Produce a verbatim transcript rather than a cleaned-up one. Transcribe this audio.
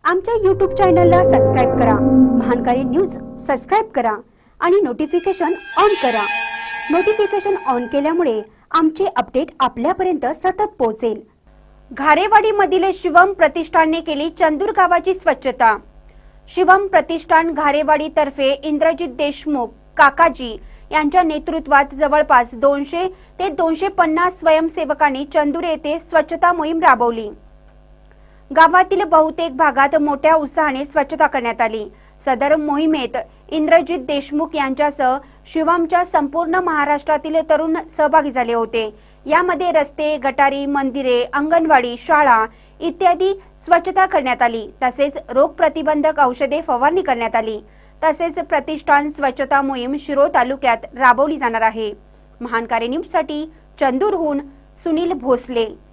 आमच्या यूट्यूब चॅनलला सबस्क्राइब करा, महानकारी न्यूज सबस्क्राइब करा आणि नोटिफिकेशन ऑन करा। नोटिफिकेशन ऑन केल्यामुळे आमचे अपडेट आपल्यापर्यंत सतत पोहोचेल। घारेवाडी मधील शिवम प्रतिष्ठानने केली चंदूर गावाची स्वच्छता। शिवम प्रतिष्ठान घारेवाडी तर्फे इंद्रजित देशमुख काकाजी यांच्या नेतृत्वात जवळपास दोनशे ते दोनशे पन्नास स्वयंसेवकांनी चंदूर येथे स्वच्छता मोहीम राबवली। गावातील बहुतेक भागात मोठ्या उत्साहाने स्वच्छता करण्यात आली। सदर मोहिमेत इंद्रजित देशमुख यांच्यासह शिवमच्या संपूर्ण महाराष्ट्रातील तरुण सहभागी झाले होते। यामध्ये रस्ते, गटारी, मंदिरे, अंगणवाडी, शाळा इत्यादी स्वच्छता करण्यात आली। तसेच रोग प्रतिबंधक औषधे फवारणी करण्यात आली। तसेच प्रतिष्ठान स्वच्छता मोहीम शिरोळ तालुक्यात राबवली जाणार आहे। महानकारी न्यूज साठी चंदूरहून सुनील भोसले।